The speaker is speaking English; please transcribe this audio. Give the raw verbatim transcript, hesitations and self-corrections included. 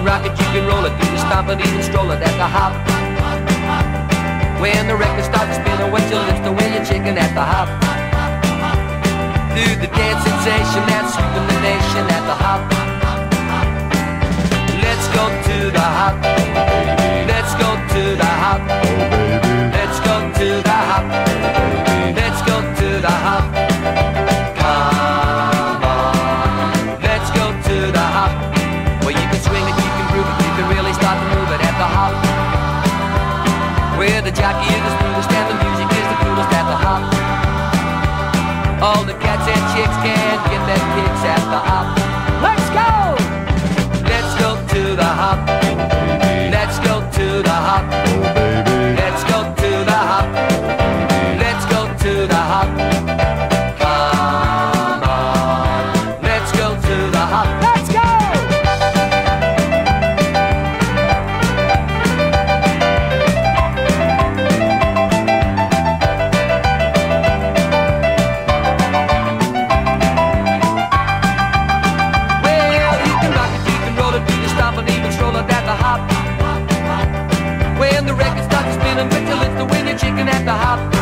rock it, you can roll it, do the stomp and even stroll it at the hop. When the record starts spinning, wet your lips to win your chicken at the hop. Do the dance sensation that's sweeping the nation at the hop. Let's go to the hop. Let's go to the hop. Let's go to the hop. Let's go to the hop. Come on, let's go to the hop. Well, you can swing it, you can groove it, you can really start to move it at the hop. Where the jockey is the smoothest and the music is the coolest at the hop. All the cats and chicks can get their kicks at the hop. Let's go! Let's go to the hop. Let's go to the hop. Let's go to the hop. Let's go to the hop. Come on, let's go to the hop. Let's go! When the record starts spinning, put your lips to win your chicken at the hop.